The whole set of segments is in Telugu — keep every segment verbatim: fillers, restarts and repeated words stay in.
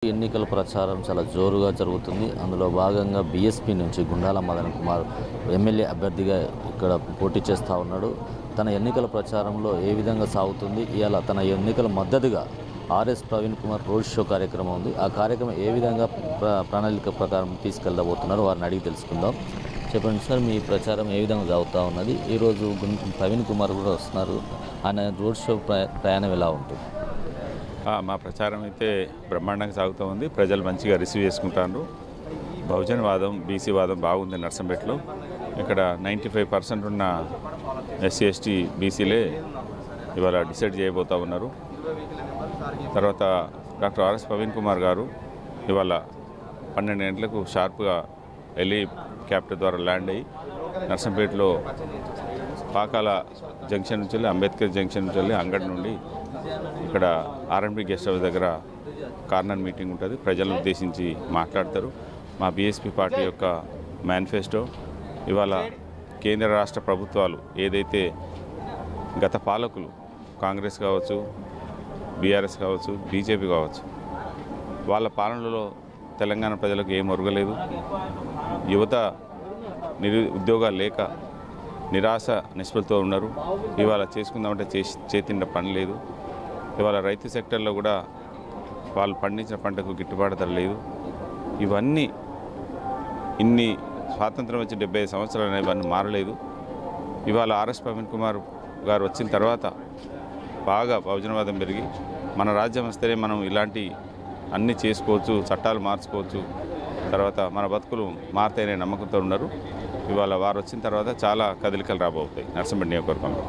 ఎన్నికల ప్రచారం చాలా జోరుగా జరుగుతుంది. అందులో భాగంగా బీఎస్పీ నుంచి గుండాల మదన్ కుమార్ ఎమ్మెల్యే అభ్యర్థిగా ఇక్కడ పోటీ చేస్తూ ఉన్నాడు. తన ఎన్నికల ప్రచారంలో ఏ విధంగా సాగుతుంది, ఇవాళ తన ఎన్నికల మద్దతుగా RS Praveen Kumar road show కార్యక్రమం ఉంది. ఆ కార్యక్రమం ఏ విధంగా ప్రణాళిక ప్రకారం తీసుకెళ్ళబోతున్నారో వారిని అడిగి తెలుసుకుందాం. చెప్పండి సార్, మీ ప్రచారం ఏ విధంగా సాగుతూ ఉన్నది? ఈరోజు ప్రవీణ్ కుమార్ కూడా వస్తున్నారు. ఆయన రోడ్ షో ప్రయాణం ఎలా ఉంటుంది? మా ప్రచారం అయితే బ్రహ్మాండంగా సాగుతూ ఉంది. ప్రజలు మంచిగా రిసీవ్ చేసుకుంటారు. బహుజన వాదం, బీసీ వాదం బాగుంది నర్సంపేటలో. ఇక్కడ నైంటీ ఫైవ్ పర్సెంట్ ఉన్న ఎస్సీ ఎస్టీ బీసీలే ఇవాళ డిసైడ్ చేయబోతూ ఉన్నారు. తర్వాత డాక్టర్ ఆర్ఎస్ ప్రవీణ్ కుమార్ గారు ఇవాళ పన్నెండు గంటలకు షార్ప్గా వెళ్ళి క్యాప్టర్ ద్వారా ల్యాండ్ అయ్యి నర్సంపేటలో పాకాల జంక్షన్ నుంచి వెళ్ళి అంబేద్కర్ జంక్షన్ నుంచి వెళ్ళి అంగడి నుండి ఇక్కడ ఆర్ఎండ్బి గెస్ట్ హౌస్ దగ్గర కార్నర్ మీటింగ్ ఉంటుంది. ప్రజలను ఉద్దేశించి మాట్లాడతారు. మా బీఎస్పీ పార్టీ యొక్క మేనిఫెస్టో ఇవాళ కేంద్ర రాష్ట్ర ప్రభుత్వాలు ఏదైతే గత పాలకులు కాంగ్రెస్ కావచ్చు, బీఆర్ఎస్ కావచ్చు, బీజేపీ కావచ్చు, వాళ్ళ పాలనలో తెలంగాణ ప్రజలకు ఏం ఒరగలేదు. యువత నిరు ఉద్యోగాలు లేక నిరాశ నిస్పృహతో ఉన్నారు. ఇవాళ చేసుకుందామంటే చేసి చేతిండ పని లేదు. ఇవాళ రైతు సెక్టర్లో కూడా వాళ్ళు పండించిన పంటకు గిట్టుబాటు ధర లేదు. ఇవన్నీ ఇన్ని స్వాతంత్రం వచ్చి డెబ్బై ఐదు సంవత్సరాలు ఇవన్నీ మారలేదు. ఇవాళ ఆర్ఎస్ ప్రవీణ్ కుమార్ గారు వచ్చిన తర్వాత బాగా బహుజనవాదం పెరిగి మన రాజ్యం వస్తేనే మనం ఇలాంటి అన్నీ చేసుకోవచ్చు, చట్టాలు మార్చుకోవచ్చు, తర్వాత మన బతుకులు మారుతాయనే నమ్మకంతో ఉన్నారు. ఇవాళ వారు వచ్చిన తర్వాత చాలా కదలికలు రాబోతాయి నర్సంపేట నియోజకవర్గంలో.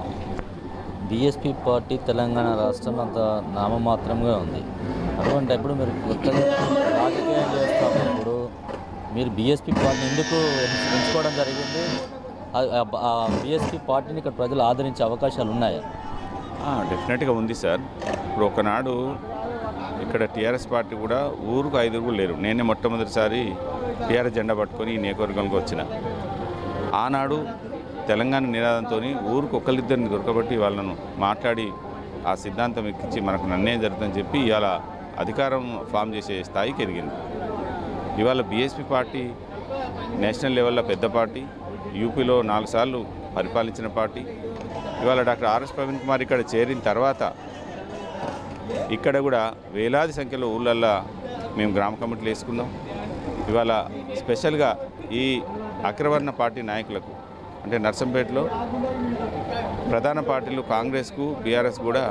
బీఎస్పీ పార్టీ తెలంగాణ రాష్ట్రం అంత నామమాత్రంగా ఉంది. అటువంటి అప్పుడు మీరు కొత్తగా రాజకీయం చేస్తున్నప్పుడు మీరు బీఎస్పీ పార్టీని ఎందుకు ఎంచుకోవడం జరిగింది? ఆ బీఎస్పీ పార్టీని ఇక్కడ ప్రజలు ఆదరించే అవకాశాలు ఉన్నాయా? డెఫినెట్గా ఉంది సార్. ఇప్పుడు ఒకనాడు ఇక్కడ టీఆర్ఎస్ పార్టీ కూడా ఊరుకు ఐదుగురు లేరు. నేనే మొట్టమొదటిసారి టీఆర్ఎస్ జెండా పట్టుకొని ఈ నియోజకవర్గంలోకి వచ్చిన. ఆనాడు తెలంగాణ నినాదంతో ఊరికి ఒకరిద్దరిని దొరకబట్టి వాళ్ళను మాట్లాడి ఆ సిద్ధాంతం ఎక్కించి మనకు నన్నేం జరుగుతుందని చెప్పి ఇవాళ అధికారం ఫామ్ చేసే స్థాయికి ఎదిగింది. ఇవాళ బీఎస్పీ పార్టీ నేషనల్ లెవెల్లో పెద్ద పార్టీ, యూపీలో నాలుగు సార్లు పరిపాలించిన పార్టీ. ఇవాళ డాక్టర్ ఆర్ఎస్ ప్రవీణ్ కుమార్ ఇక్కడ చేరిన తర్వాత ఇక్కడ కూడా వేలాది సంఖ్యలో ఊళ్ళల్లో మేము గ్రామ కమిటీలు వేసుకున్నాం. ఇవాళ స్పెషల్గా ఈ అగ్రవర్ణ పార్టీ నాయకులకు అంటే నర్సంపేటలో ప్రధాన పార్టీలు కాంగ్రెస్కు, బీఆర్ఎస్ కూడా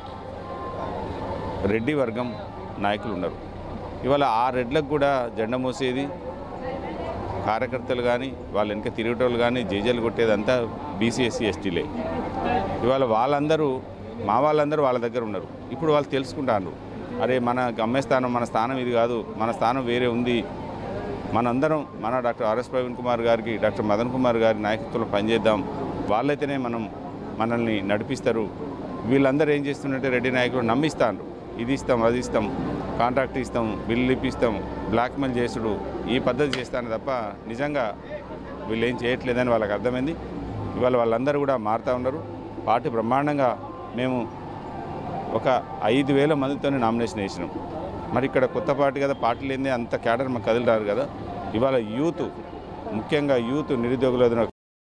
రెడ్డి వర్గం నాయకులు ఉన్నారు. ఇవాళ ఆ రెడ్లకు కూడా జెండా మోసేది కార్యకర్తలు కానీ వాళ్ళ వెనక తిరిగేటోళ్ళు కానీ జేజేలు కొట్టేదంతా బీసీ ఎస్సీ ఎస్టీలే. ఇవాళ వాళ్ళందరూ మా వాళ్ళందరూ వాళ్ళ దగ్గర ఉన్నారు. ఇప్పుడు వాళ్ళు తెలుసుకుంటారు, అరే మన గమ్యస్థానం మన స్థానం ఇది కాదు, మన స్థానం వేరే ఉంది, మనందరం మన డాక్టర్ ఆర్ఎస్ ప్రవీణ్ కుమార్ గారికి, డాక్టర్ మదన్ కుమార్ గారి నాయకత్వంలో పనిచేద్దాం, వాళ్ళైతేనే మనం మనల్ని నడిపిస్తారు. వీళ్ళందరూ ఏం చేస్తున్నట్టే రెడ్డి నాయకులు నమ్మిస్తాను, ఇది ఇస్తాం అది ఇస్తాం, కాంట్రాక్ట్ ఇస్తాం, బిల్లు ఇప్పిస్తాం, బ్లాక్మెయిల్ చేసుడు ఈ పద్ధతి చేస్తాను తప్ప నిజంగా వీళ్ళు ఏం చేయట్లేదని వాళ్ళకి అర్థమైంది. ఇవాళ వాళ్ళందరూ కూడా మారుతూ ఉన్నారు. పార్టీ బ్రహ్మాండంగా మేము ఒక ఐదు వేల మందితోనే నామినేషన్ వేసినాం. మరి ఇక్కడ కొత్త పార్టీ కదా, పార్టీ లేదే అంత క్యాడర్ మాకు కదిలిరారు కదా. ఇవాళ యూత్, ముఖ్యంగా యూత్ నిరుద్యోగుల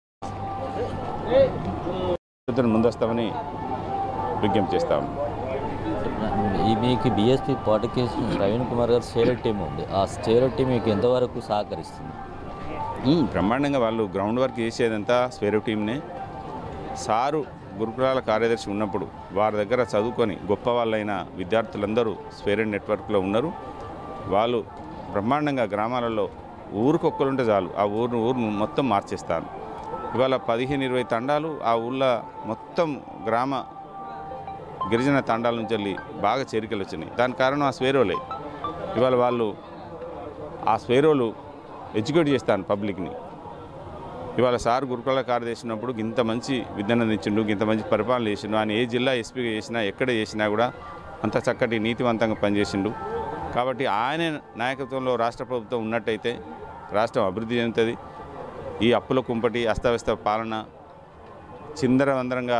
ముందొస్తామని విజ్ఞప్తి చేస్తాము. మీకు బీఎస్పీ పార్టీకి ప్రవీణ్ కుమార్ గారు స్టేట్ టీం ఉంది. ఆ స్టేట్ టీం మీకు ఎంతవరకు సహకరిస్తుంది? బ్రహ్మాండంగా వాళ్ళు గ్రౌండ్ వర్క్ చేసేదంతా స్వేరో టీంనే. సారు గురుకులాల కార్యదర్శి ఉన్నప్పుడు వారి దగ్గర చదువుకొని గొప్ప వాళ్ళైన విద్యార్థులందరూ స్వేరో నెట్వర్క్లో ఉన్నారు. వాళ్ళు బ్రహ్మాండంగా గ్రామాలలో ఊరికొక్కరుంటే చాలు ఆ ఊరు ఊరు మొత్తం మార్చేస్తాను. ఇవాళ పదిహేను ఇరవై తండాలు ఆ ఊళ్ళో మొత్తం గ్రామ గిరిజన తండాల నుంచి వెళ్ళి బాగా చేరికలు వచ్చినాయి. దానికి కారణం ఆ స్వేరోలే. ఇవాళ వాళ్ళు ఆ స్వేరోలు ఎడ్యుకేట్ చేస్తాను పబ్లిక్ని. ఇవాళ సార్ గురుకుల కార్యదర్శి ఉన్నప్పుడు ఇంత మంచి విద్యను అందించిండు, ఇంత మంచి పరిపాలన చేసిండు. ఆయన ఏ జిల్లా ఎస్పీగా చేసినా ఎక్కడ చేసినా కూడా అంత చక్కటి నీతివంతంగా పనిచేసిండు. కాబట్టి ఆయన నాయకత్వంలో రాష్ట్ర ప్రభుత్వం ఉన్నట్టయితే రాష్ట్రం అభివృద్ధి చెందుతుంది. ఈ అప్పుల కుంపటి, అస్తవ్యస్త పాలన, చిందరవందరంగా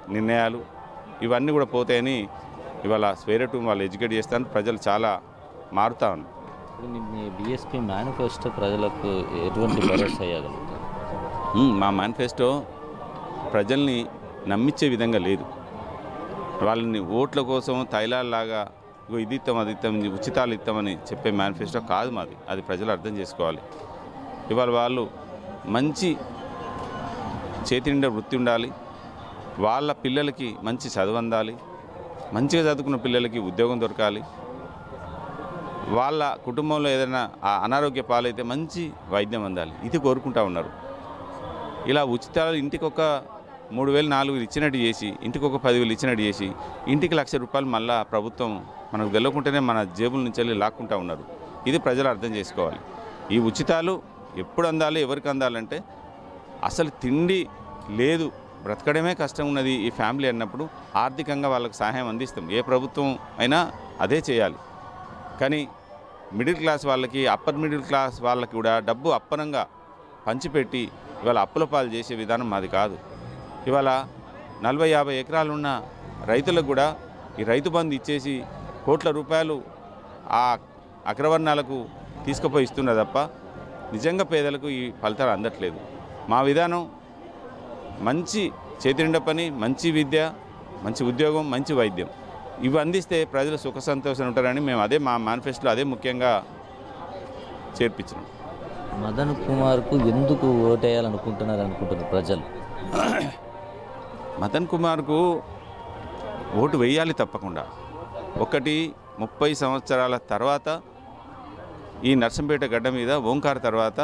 నిర్ణయాలు ఇవన్నీ కూడా పోతాయని ఇవాళ స్వేరో టీం వాళ్ళు ఎడ్యుకేట్ చేస్తాను. ప్రజలు చాలా మారుతా ఉన్నాం. ఇప్పుడు మీ- మీ బీఎస్పీ మేనిఫెస్టో ప్రజలకు ఎటువంటి భరోసా ఇవ్వగలుగుతారు? ఉమ్, మా మేనిఫెస్టో ప్రజల్ని నమ్మించే విధంగా లేదు. వాళ్ళని ఓట్ల కోసం తైలాల్లాగా ఇగో ఇది ఇస్తాం అది ఇస్తాం ఇది ఉచితాలు ఇస్తామని చెప్పే మేనిఫెస్టో కాదు మాది. అది ప్రజలు అర్థం చేసుకోవాలి. ఇవాళ వాళ్ళు మంచి చేతి నిండా వృత్తి ఉండాలి, వాళ్ళ పిల్లలకి మంచి చదువు అందాలి, మంచిగా చదువుకున్న పిల్లలకి ఉద్యోగం దొరకాలి, వాళ్ళ కుటుంబంలో ఏదైనా ఆ అనారోగ్య పాలైతే మంచి వైద్యం అందాలి, ఇది కోరుకుంటా ఉన్నారు. ఇలా ఉచితాలు ఇంటికి ఒక మూడు వేలు నాలుగు వేలు ఇచ్చినట్టు చేసి, ఇంటికి ఒక పదివేలు ఇచ్చినట్టు చేసి, ఇంటికి లక్ష రూపాయలు మళ్ళా ప్రభుత్వం మనకు తెలియకుంటేనే మన జేబుల నుంచి వెళ్ళి లాక్కుంటా ఉన్నారు. ఇది ప్రజలు అర్థం చేసుకోవాలి. ఈ ఉచితాలు ఎప్పుడు అందాలి, ఎవరికి అందాలంటే అసలు తిండి లేదు, బ్రతకడమే కష్టం ఉన్నది ఈ ఫ్యామిలీ అన్నప్పుడు ఆర్థికంగా వాళ్ళకు సహాయం అందిస్తాం. ఏ ప్రభుత్వం అయినా అదే చేయాలి. కానీ మిడిల్ క్లాస్ వాళ్ళకి, అప్పర్ మిడిల్ క్లాస్ వాళ్ళకి కూడా డబ్బు అప్పనంగా పంచిపెట్టి ఇవాళ అప్పుల పాలు చేసే విధానం మాది కాదు. ఇవాళ నలభై యాభై ఎకరాలున్న రైతులకు కూడా ఈ రైతు బంధు ఇచ్చేసి కోట్ల రూపాయలు ఆ అగ్రవర్ణాలకు తీసుకుపోయి ఇస్తున్నా తప్ప నిజంగా పేదలకు ఈ ఫలితాలు అందట్లేదు. మా విధానం మంచి చేతినిండా పని, మంచి విద్య, మంచి ఉద్యోగం, మంచి వైద్యం ఇవి అందిస్తే ప్రజలు సుఖ సంతోషం ఉంటారని మేము అదే మా మేనిఫెస్టోలో అదే ముఖ్యంగా చేర్పించినాం. మదన్ కుమార్కు ఎందుకు ఓటేయాలనుకుంటున్నారు అనుకుంటున్నారు ప్రజలు? మదన్ కుమార్కు ఓటు వేయాలి తప్పకుండా. ఒకటి ముప్పై సంవత్సరాల తర్వాత ఈ నర్సంపేట గడ్డ మీద ఓంకార్ తర్వాత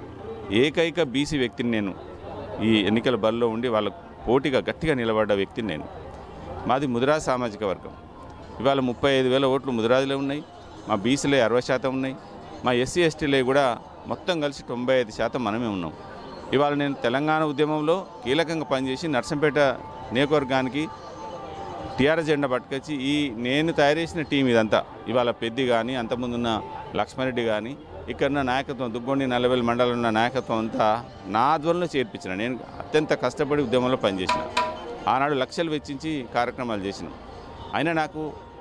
ఏకైక బీసీ వ్యక్తిని నేను ఈ ఎన్నికల బరిలో ఉండి వాళ్ళకు పోటీగా గట్టిగా నిలబడ్డ వ్యక్తిని నేను. మాది ముదిరాజ్ సామాజిక వర్గం. ఇవాళ ముప్పై ఐదు వేల ఓట్లు ముదిరాజులే ఉన్నాయి, మా బీసీలే అరవై శాతం ఉన్నాయి, మా ఎస్సీ ఎస్టీలే కూడా మొత్తం కలిసి తొంభై ఐదు శాతం మనమే ఉన్నాం. ఇవాళ నేను తెలంగాణ ఉద్యమంలో కీలకంగా పనిచేసి నర్సంపేట నియోజకవర్గానికి టీఆర్ఎస్ జెండా పట్టుకొచ్చి ఈ నేను తయారు చేసిన టీం ఇదంతా ఇవాళ పెద్ది కానీ అంతకుముందున్న లక్ష్మారెడ్డి కానీ ఇక్కడున్న నాయకత్వం దుగ్గొండి నల్లవేలు మండలంలో ఉన్న నాయకత్వం అంతా నా ఆధ్వర్యంలో చేర్పించిన. నేను అత్యంత కష్టపడి ఉద్యమంలో పనిచేసిన. ఆనాడు లక్షలు వెచ్చించి కార్యక్రమాలు చేసిన. అయినా నాకు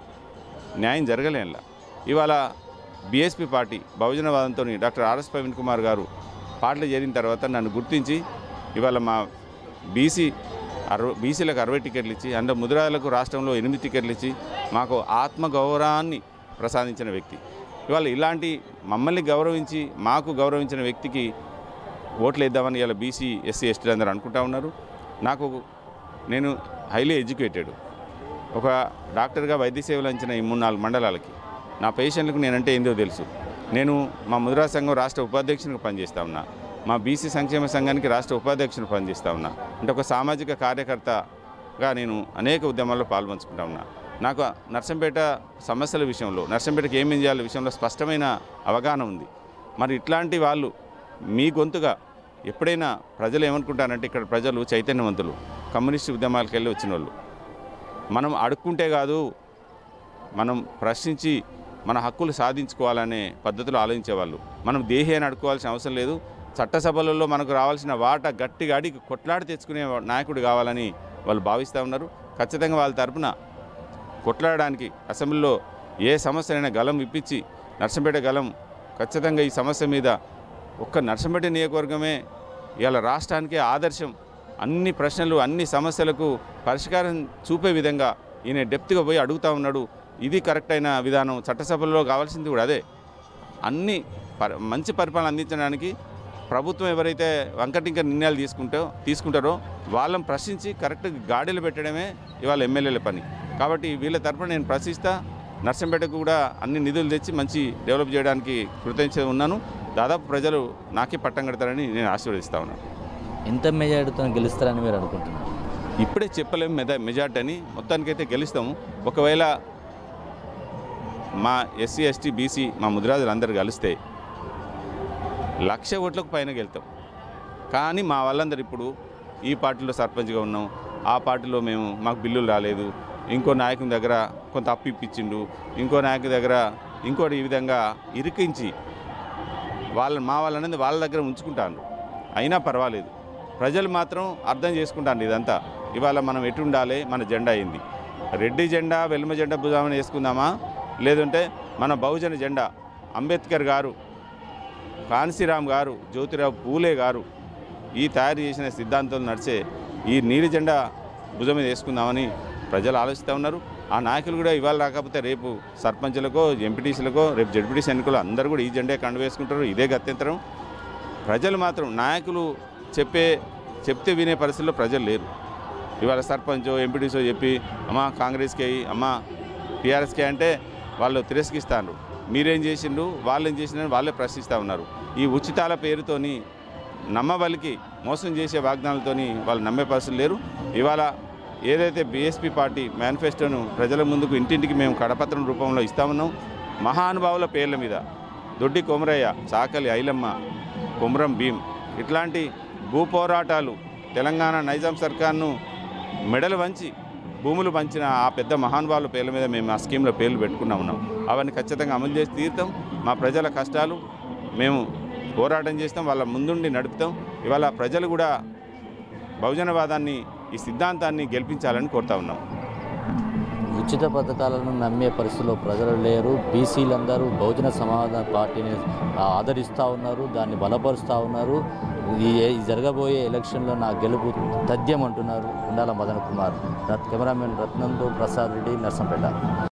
న్యాయం జరగలేలా. ఇవాళ బీఎస్పీ పార్టీ బహుజనవాదంతో డాక్టర్ ఆర్ఎస్ ప్రవీణ్ కుమార్ గారు పార్టీలో చేరిన తర్వాత నన్ను గుర్తించి ఇవాళ మా బీసీ అరవై బీసీలకు అరవై టికెట్లు ఇచ్చి అంటే ముదిరాజులకు రాష్ట్రంలో ఎనిమిది టికెట్లు ఇచ్చి మాకు ఆత్మగౌరవాన్ని ప్రసాదించిన వ్యక్తి. ఇవాళ ఇలాంటి మమ్మల్ని గౌరవించి మాకు గౌరవించిన వ్యక్తికి ఓట్లు వేద్దామని ఇలా బీసీ ఎస్సీ ఎస్టీలు అందరూ అనుకుంటా ఉన్నారు. నాకు నేను హైలీ ఎడ్యుకేటెడ్ ఒక డాక్టర్గా వైద్య సేవలు అందించిన ఈ మూడు నాలుగు మండలాలకి నా పేషెంట్లకు నేనంటే ఏందో తెలుసు. నేను మా ముద్రా సంఘం రాష్ట్ర ఉపాధ్యక్షునికి పనిచేస్తా ఉన్నా, మా బీసీ సంక్షేమ సంఘానికి రాష్ట్ర ఉపాధ్యక్షుని పనిచేస్తూ ఉన్నా. అంటే ఒక సామాజిక కార్యకర్తగా నేను అనేక ఉద్యమాల్లో పాల్పంచుకుంటా ఉన్నా. నాకు నర్సంపేట సమస్యల విషయంలో, నర్సంపేటకి ఏమేం చేయాలి విషయంలో స్పష్టమైన అవగాహన ఉంది. మరి ఇట్లాంటి వాళ్ళు మీ గొంతుగా ఎప్పుడైనా ప్రజలు ఏమనుకుంటారంటే ఇక్కడ ప్రజలు చైతన్యవంతులు, కమ్యూనిస్టు ఉద్యమాలకు వెళ్ళి వచ్చిన వాళ్ళు. మనం అడుక్కుంటే కాదు, మనం ప్రశ్నించి మన హక్కులు సాధించుకోవాలనే పద్ధతిలో ఆలోచించేవాళ్ళు. మనం దేహి అని అడుకోవాల్సిన అవసరం లేదు. చట్టసభలలో మనకు రావాల్సిన వాటా గట్టిగా అడిగి కొట్లాడి తెచ్చుకునే నాయకుడు కావాలని వాళ్ళు భావిస్తూ ఉన్నారు. ఖచ్చితంగా వాళ్ళ తరపున కొట్లాడడానికి అసెంబ్లీలో ఏ సమస్యనైనా గలం విప్పించి నర్సంపేట గలం ఖచ్చితంగా ఈ సమస్య మీద ఒక్క నర్సంపేట నియోజకవర్గమే ఇవాళ రాష్ట్రానికే ఆదర్శం. అన్ని ప్రశ్నలు అన్ని సమస్యలకు పరిష్కారం చూపే విధంగా ఈయన డెప్త్గా పోయి అడుగుతూ ఉన్నాడు. ఇది కరెక్ట్ అయిన విధానం. చట్టసభలో కావాల్సింది కూడా అదే. అన్ని మంచి పరిపాలన అందించడానికి ప్రభుత్వం ఎవరైతే వంకటింక నిర్ణయాలు తీసుకుంటో తీసుకుంటారో వాళ్ళని ప్రశ్నించి కరెక్ట్ గాడిలో పెట్టడమే ఇవాళ ఎమ్మెల్యేల పని. కాబట్టి వీళ్ళ తరఫున నేను ప్రశ్నిస్తా. నర్సంపేటకు కూడా అన్ని నిధులు తెచ్చి మంచి డెవలప్ చేయడానికి కృతజ్ఞత ఉన్నాను. దాదాపు ప్రజలు నాకే పట్టం కడతారని నేను ఆశీర్వదిస్తా ఉన్నాను. ఎంత మెజారిటీతో గెలుస్తారని మీరు అనుకుంటున్నారు? ఇప్పుడే చెప్పలేము మెజా మెజార్టీ అని. మొత్తానికైతే గెలుస్తాము. ఒకవేళ మా ఎస్సీ ఎస్టీ బీసీ మా ముదిరాజులు అందరూ కలిస్తే లక్ష ఓట్లకు పైన గెలుతాం. కానీ మా వాళ్ళందరూ ఇప్పుడు ఈ పార్టీలో సర్పంచ్గా ఉన్నాం, ఆ పార్టీలో మేము మాకు బిల్లులు రాలేదు, ఇంకో నాయకుని దగ్గర కొంత అప్పు ఇప్పించిండు, ఇంకో నాయకుని దగ్గర ఇంకోటి ఈ విధంగా ఇరికించి వాళ్ళ మా వాళ్ళనేది వాళ్ళ దగ్గర ఉంచుకుంటాను. అయినా పర్వాలేదు, ప్రజలు మాత్రం అర్థం చేసుకుంటాను ఇదంతా. ఇవాళ మనం ఎటు ఉండాలి, మన జెండా అయింది. రెడ్డి జెండా వెల్మ జెండా భుజామని వేసుకుందామా, లేదంటే మన బహుజన జెండా అంబేద్కర్ గారు, కాన్సీరామ్ గారు, జ్యోతిరావు పూలే గారు ఈ తయారు చేసిన సిద్ధాంతం నడిచే ఈ నీలి జెండా భుజం మీద వేసుకుందామని ప్రజలు ఆలోచిస్తూ ఉన్నారు. ఆ నాయకులు కూడా ఇవాళ రాకపోతే రేపు సర్పంచులకో ఎంపీటీసీలకో రేపు జడ్పీటీసీ ఎన్నికలు అందరూ కూడా ఈ జెండే కండు వేసుకుంటారు. ఇదే గత్యంతరం. ప్రజలు మాత్రం నాయకులు చెప్పే చెప్తే వినే పరిస్థితుల్లో ప్రజలు లేరు. ఇవాళ సర్పంచో ఎంపీటీసో చెప్పి అమ్మ కాంగ్రెస్కి అమ్మ టీఆర్ఎస్కి అంటే వాళ్ళు తిరస్కరిస్తారు. మీరేం చేసిండ్రు, వాళ్ళు ఏం చేసిండ్రు వాళ్ళే ప్రశ్నిస్తూ ఉన్నారు. ఈ ఉచితాల పేరుతోని నమ్మబలికి మోసం చేసే వాగ్దానాలతోని వాళ్ళు నమ్మే పరిస్థితులు లేరు. ఇవాళ ఏదైతే బీఎస్పీ పార్టీ మేనిఫెస్టోను ప్రజల ముందుకు ఇంటింటికి మేము కడపత్రం రూపంలో ఇస్తామన్నాం. మహానుభావుల పేర్ల మీద దొడ్డి కొమరయ్య, చాకలి ఐలమ్మ, కొమరం భీం ఇట్లాంటి భూ పోరాటాలు తెలంగాణ నైజాం సర్కార్ను మెడలు వంచి భూములు పంచిన ఆ పెద్ద మహానుభావుల పేర్ల మీద మేము ఆ స్కీమ్లో పేర్లు పెట్టుకున్నా ఉన్నాం. అవన్నీ ఖచ్చితంగా అమలు చేసి తీరుతాం. మా ప్రజల కష్టాలు మేము పోరాటం చేస్తాం, వాళ్ళ ముందుండి నడుపుతాం. ఇవాళ ప్రజలు కూడా బహుజనవాదాన్ని ఈ సిద్ధాంతాన్ని గెలిపించాలని కోరుతా ఉన్నాం. ఉచిత పథకాలను నమ్మే పరిస్థితిలో ప్రజలు లేరు. బీసీలందరూ బహుజన సమాజ పార్టీని ఆదరిస్తూ ఉన్నారు, దాన్ని బలపరుస్తూ ఉన్నారు. ఈ జరగబోయే ఎలక్షన్లో నా గెలుపు తథ్యం అంటున్నారు గుండాల మదన్ కుమార్. కెమెరామెన్ రత్నంతో ప్రసాద్ రెడ్డి, నర్సంపేట.